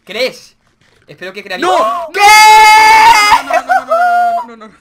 ¿Crees? Espero que creas. ¡No! ¿Qué? No.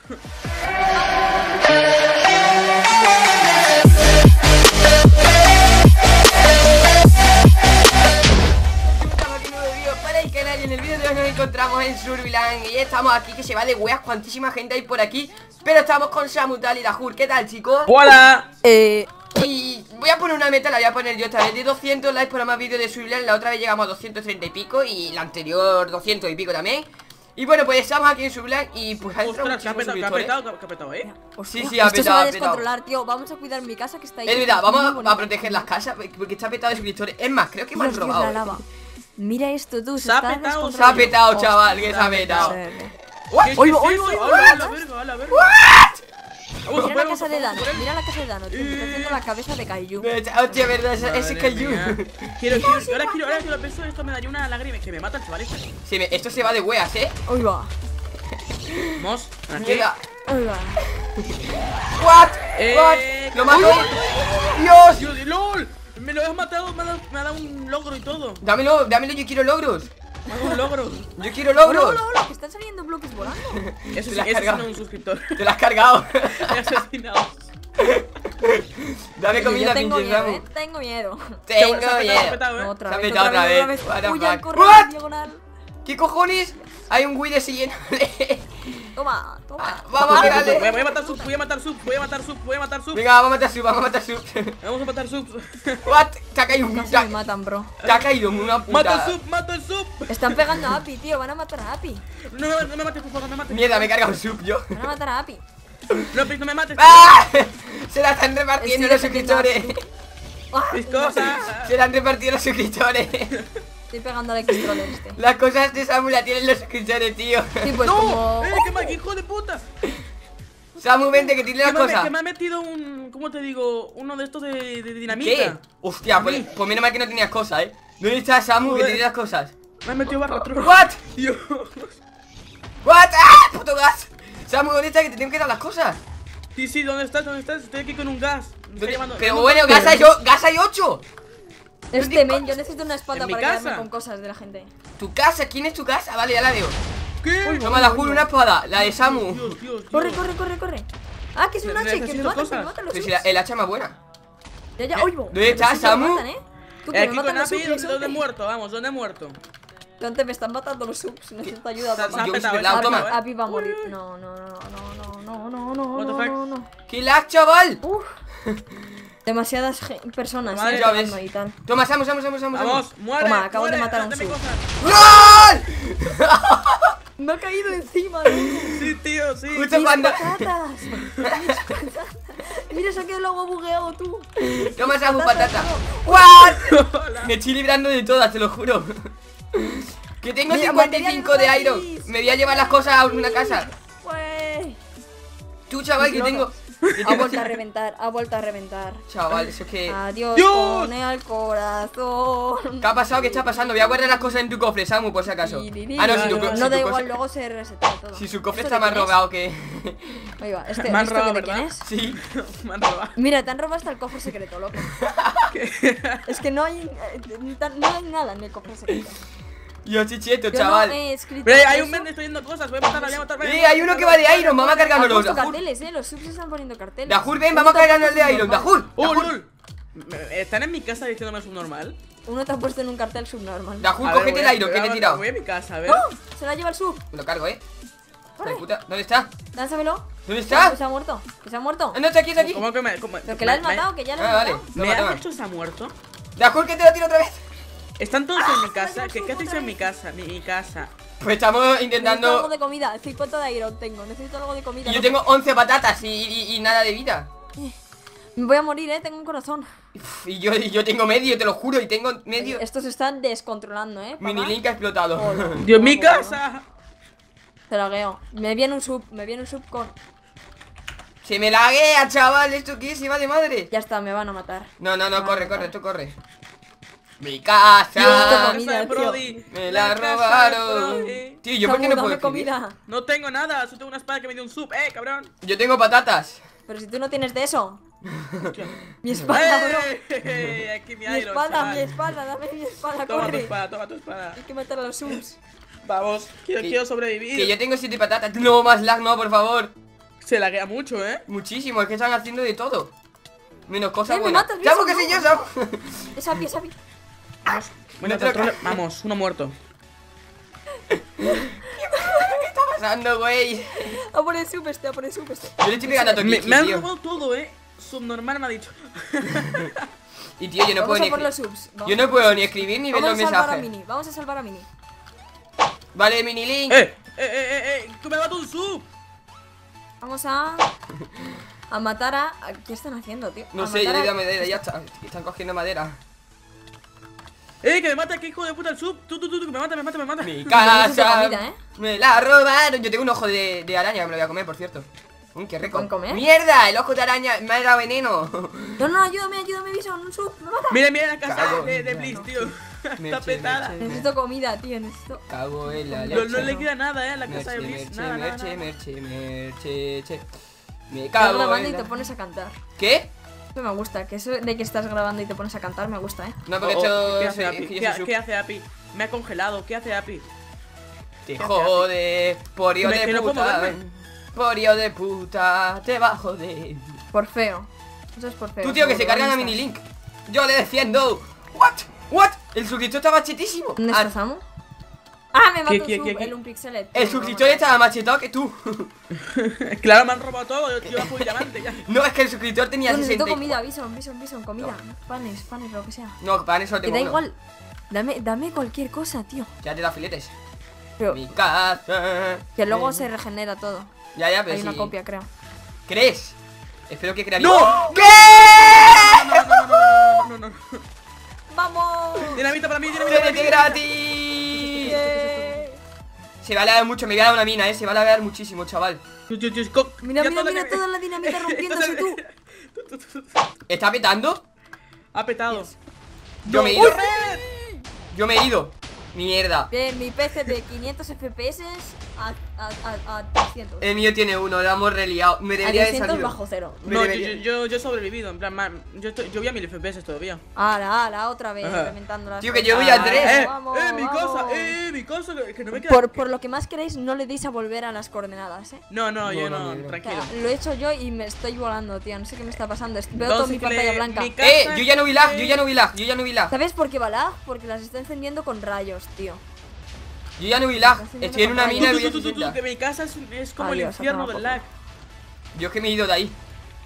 En el vídeo de hoy nos encontramos en Surviland y estamos aquí, que se va de weas, cuantísima gente hay por aquí. Pero estamos con Samu, Tal y Dahur. ¿Qué tal, chicos? ¡Hola! Y voy a poner una meta, la voy a poner yo esta vez de 200 likes por más vídeos de Surviland. La otra vez llegamos a 230 y pico y la anterior 200 y pico también. Y bueno, pues estamos aquí en Surviland y pues ha entrado muchísimos suscriptores. ¿Qué ha petado, Sí, Hostia, sí, ha esto se petado, va ha a petado. descontrolar, tío. Vamos a cuidar mi casa que está ahí. Es verdad, muy vamos bonita. a proteger las casas porque está petado de suscriptores. Es más, creo que me han Dios, robado. la lava. Mira esto, tú. Se ha está petado, Se ha descontrolado. petado, chaval, que se ha petado. Joder. ¿Qué es Oigo, eso? oigo, ¡Hala, la verga, hala, verga! Vamos, Mira la vamos, casa de Dano, vamos, mira la casa de Dano, tío. Me está haciendo la cabeza de Kaiju. Hostia, verdad, ese Madre Kaiju. mía. Ahora que lo pienso, esto me daría una lágrima que me mata el chaval este. Sí, esto se va de weas, Hoy va. Vamos, aquí. Mira. Hoy va. What? Lo mato. Dios. Dios, ¡LOL! Me lo has matado, me ha dado un logro y todo. Dámelo, yo quiero logros. Me ha dado un logro. Yo quiero Hola, logros. hola, hola, que están saliendo bloques volando. Eso Te sí, la has eso cargado. no es un suscriptor. Te lo has cargado. Me ha asesinado. Dame comida, Yo tengo pinche miedo, Samu. tengo miedo. Tengo Se ha miedo. petado, ¿eh? Otra Se ha vez, petado otra vez. What the Uy, al fuck? correr What? en diagonal. ¿Qué cojones? Hay un Wii de siguiéndole. Toma, toma. Vamos a pegarle. Voy a matar sub, voy a matar sub. Venga, vamos a matar sub, vamos a matar sub. Vamos a matar sub. What? Te ha caído un. Casi me matan, bro. Te ha caído una puta. Mata el sub. Están pegando a Api, tío. Van a matar a Api. No me mates, por favor, no me mates. Mierda, me he cargado un sub yo. Van a matar a Api. No, please, no me mates. ¡Ah! Se la están repartiendo Estoy los suscriptores. Mis cosas. Se la han repartido los suscriptores. Estoy pegando al X-Troller este. Las cosas de Samu la tienen los suscriptores, tío. Sí, pues ¡No! como. ¡Qué mal, hijo de puta! Samu, vente, que tiene las cosas. Que me ha metido un. ¿Cómo te digo? Uno de estos de dinamita. ¿Qué? Hostia, pues menos mal que no tenías cosas, ¿Dónde está Samu que Joder. tiene las cosas? Me ha metido barra otro. ¿What? Dios. ¿What? ¡Ah! ¡Puto gas! Samu, ¿dónde está que te tengo que dar las cosas? Sí, ¿dónde estás? Estoy aquí con un gas. Me está llamando. Pero bueno, gas hay 8. Este men, yo necesito una espada ¿En mi para quedarme casa? con cosas de la gente. ¿Tu casa? ¿Quién es tu casa? Vale, ya la veo. ¿Qué? Toma la Jul, una espada, la de Samu. Dios. Corre, corre, corre, corre. Ah, que es un hacha y que me Necesito matan, cosas. los Pero si subs. el hacha más buena. Ya, ya, oigo. ¿Dónde está, Sí que me Samu? matan, Tú, que me Aquí matan con los Api, subs, ¿dónde he Dante. muerto? Vamos, ¿dónde he muerto? Dante, me están matando los subs. Necesito ayuda, Se ha papá. Yo petado, hice la toma. Api va a morir. No, no, no, no, no, no, no, What the no, fuck? no, no. ¡Qué lag, chaval! Uf. Demasiadas personas, Madre, ya ves. pegando y tal. Toma, Samu. Vamos, muere. Toma, acabo de muere, matar a un dame sub. cosas. ¡LOL! Me ha caído encima, loco. Sí, tío, sí. Justo Mis cuando. patatas. Mis patatas. Mira, se ha quedado el agua bugueado, tú. Toma, Samu, Patatas, patata. no. ¿What? Me estoy librando de todas, te lo juro. Que tengo Mira, 55 de material iron. gratis. Me voy a llevar las cosas a una casa. Pues. Tú, chaval, que tengo. Ha vuelto a reventar, ha vuelto a reventar. Chaval, eso es que. Adiós, ¡Dios! pone al corazón. ¿Qué ha pasado? ¿Qué está pasando? Voy a guardar las cosas en tu cofre, Samu, por si acaso. Ah, no, si tu, No, si da tu igual, cofre. luego se resetea todo. Si su cofre ¿Esto está de más quién es? robado que. Ahí va, Me han ¿esto robado, de quién ¿verdad? es? Sí. Me han robado. Mira, te han robado hasta el cofre secreto, loco. Es que no hay nada en el cofre secreto. Yo chicheto, Yo chaval. no he escrito Pero hay un eso. men destruyendo cosas. Voy a matar. Hay uno que va de iron, vamos a Han cargárnoslo. puesto Dahur, carteles, los subs están poniendo carteles. Dahur, ven, vamos a cargarnos el de iron. Dahur, ¡Oh, Dahur, lol! ¿Están en mi casa diciéndome subnormal? Uno te ha puesto en un cartel subnormal. Dahur, A ver, cógete voy a- el iron que te he voy a- tirado. Voy a mi casa, a ver. ¡Oh! Se la lleva el sub. Me lo cargo, Hijo Corre. de puta. ¿Dónde está? Lánzamelo. ¿Dónde está? Que se ha muerto. Que se ha muerto. Ah, no, está aquí, está aquí. ¿Cómo que me.? Pero que la has matado, que ya la Ah, has vale. matado. ¿Me Toma, has toma. hecho se ha muerto? Dahur, que te lo tiro otra vez. ¿Están todos en mi casa? lleva ¿Qué sub hacéis otra en mi vez. casa? Mi casa. Pues estamos Necesito algo intentando. de comida. 50 de iron tengo. Necesito algo de comida. Y yo loco. tengo 11 patatas y nada de vida. Me voy a morir, tengo un corazón. Y yo tengo medio, te lo juro, y tengo medio. Estos se están descontrolando, papá. Mini Link ha explotado. Hola. ¡Dios, mi Hola. casa! Te lagueo. Me viene un sub con. Se me laguea, chaval. ¿Esto qué es? Se va de madre. Ya está, me van a matar. No, Me van a corre, matar. tú corre. Mi casa. Dios, Casa de tío. Brody. Me la casa de robaron. Brody. Tío, ¿yo por qué no Samu, puedo dame escribir? comida. No tengo nada, solo tengo una espada que me dio un sub, cabrón. Yo tengo patatas. Pero si tú no tienes de eso. Mi espada, bro. Aquí mi Mi Iron, espada, chaval. mi espada, dame mi espada, Toma tu corre. espada, toma tu espada. Hay que matar a los subs. Vamos, quiero sobrevivir. Que yo tengo 7 patatas. No, más lag, no, por favor. Se laguea mucho, ¿eh? Muchísimo, es que están haciendo de todo. Menos cosas Me buenas. matas, ¡Samu, Bison, que soy yo, no! Samu! Es Abby, es Abby. Bueno, Me toca. control. Vamos, uno muerto. ¿Qué está pasando, güey? A por el sub este, a por el sub este. Yo le estoy pegando a Tokichi, Me han tío. robado todo, Subnormal me ha dicho. Y tío, yo no puedo Vamos ni a por los escribir. subs. Yo no puedo ni escribir ni ver Vamos los a salvar a mensajes. Mini, vamos a salvar a Mini. Vale, mini link. ¡Tú me matas un sub! Vamos a matar a... ¿Qué están haciendo, tío? No A sé, yo matar le doy a- a madera, ya está. Están cogiendo madera. Que me mata, que hijo de puta el sub. Tú, que me mata. Mi Necesito casa. comida, ¿eh? Me la robaron. Yo tengo un ojo de araña que me lo voy a comer, por cierto. Qué rico. ¿Pueden comer? ¡Mierda! El ojo de araña me ha dado veneno. No, ayúdame, Bison, un sub, me mata. Mira la casa Cago. de Blitz, tío. Está Merche, petada. merche. Necesito comida, tío, necesito... Cago en la No, leche. no le queda nada, la casa de Merche, Blitz. Nada. merche. Me Estás cago grabando en y la... te pones a cantar. ¿Qué? Eso me gusta, que eso de que estás grabando y te pones a cantar me gusta, ¿eh? No, porque esto... ¿Qué es hace Api? que yo soy ¿Qué hace Api? Me ha congelado, ¿qué hace Api? Te jode, porio Que de no puedo puta. moverme. Porio de puta, te va a joder. Por feo. Eso es por feo. Tú, tío, que se cargan a Protagonistas. mini link. Yo le defiendo. What? El suscriptor estaba chetísimo. ¿Dónde Ah, está Samu? Ah, me mató ¿Qué? un sub, ¿Qué? el Unpixelet. el suscriptor estaba más chetado que tú. Claro, me han robado todo, yo bajo el diamante ya. No, es que el suscriptor tenía Yo necesito 60. comida, Bison, comida. Panes, lo que sea. No, para eso Que tengo da uno. igual. Dame cualquier cosa, tío. Ya te da filetes. Pero Mi casa. que luego se regenera todo. Ya, pero Hay sí. una copia, creo. ¿Crees? Espero que crea ¡No! bien. ¿Qué? No. ¡Vamos! Dinamita para mí, dinamita para mí. ¡TNT gratis! Yeah. Se va a lavar mucho, me voy a dar una mina, se va a lavar muchísimo, chaval. Mira toda la dinamita rompiéndose tú. ¿Está petando? Ha petado. Yo me he ido. Yo me he ido. Mierda. Bien, mi PC de 500 FPS a 300. El mío tiene uno, lo hemos reliado. Me A debería de 300 salir. bajo cero. No, yo he sobrevivido, en plan, yo vi a 1000 FPS todavía. Ala, otra vez, Ajá. reventando las Tío, que cosas. yo voy a 3. Vamos, mi vamos. casa, que no me queda. Por lo que más queréis, no le deis a volver a las coordenadas, ¿eh? No, yo No, no, no, O tranquilo. sea, lo he hecho yo y me estoy volando, tío. No sé qué me está pasando. Veo No, toda sí mi que pantalla le- blanca. mi casa- Yo ya no vi lag. ¿Sabes por qué va lag? Porque las está encendiendo con rayos, tío. Yo ya no vi lag. Estoy en una mina y voy a Tú, 60. que mi casa es como el Adiós, infierno toma del por lag. Yo es que me he ido de ahí.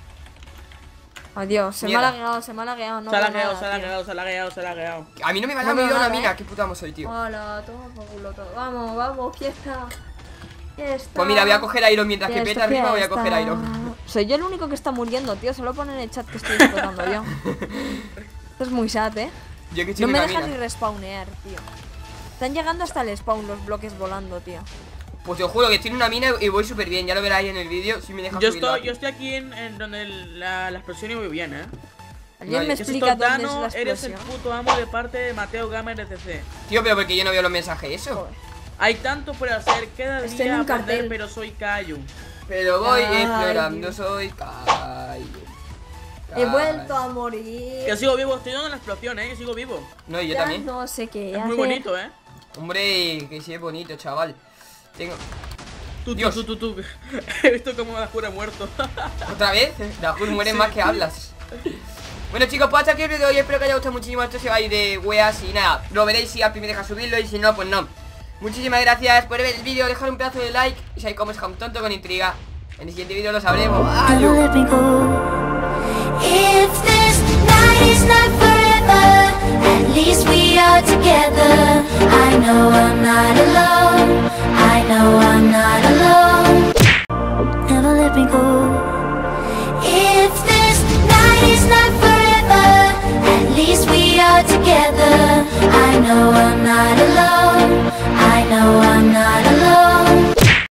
Adiós, se me ha Mierda. lagueado, no Se ha veo lagueado, nada, se ha lagueado. A mí no me va a No dar veo una nada, mina. ¿eh? Qué puta amo soy, tío. Hola, toma por culo todo. Vamos, fiesta. Pues mira, voy a coger Iron mientras que peta arriba. Voy a coger Iron. Soy yo el único que está muriendo, tío. Solo pon en el chat que estoy explotando yo. Esto es muy sad, ¿eh? Yo que estoy No en me una dejan ni mina. respawnear, tío. Están llegando hasta el spawn los bloques volando, tío. Pues te juro que estoy en una mina y voy súper bien. Ya lo veráis en el vídeo. Si me dejan Yo subirlo. estoy aquí en donde la explosión y muy bien, ¿Alguien Vale, me que Que explica dónde es Dano, la eres el explosión? puto amo de parte de Mateo Gamer RTC. Tío, pero porque yo no veo los mensajes, eso. Joder. Hay tanto por hacer, cada Estoy en día un aprender, cartel. pero soy Cayu. Pero voy Ay, explorando, Dios. soy Cayo. He vuelto a morir. Que sigo vivo, estoy dando la explosión, que sigo vivo. No, y yo Ya también. no sé qué Es hacer. muy bonito, Hombre, que sí es bonito, chaval. Tengo... Tú. Dios. He visto cómo Dajur ha muerto. ¿Otra vez? Dajur muere más que hablas. Bueno, chicos, pues hasta aquí el vídeo de hoy. Espero que haya gustado muchísimo. Esto se va a ir de weas y nada. Lo veréis si Api me deja subirlo y si no, pues no. Muchísimas gracias por ver el vídeo. Dejar un pedazo de like. Y si hay como es un tonto con intriga. En el siguiente vídeo lo sabremos. Never Adiós. let me go. If this night is not forever, at least we are together. I know I'm not alone. I know I'm not alone. Never let me go.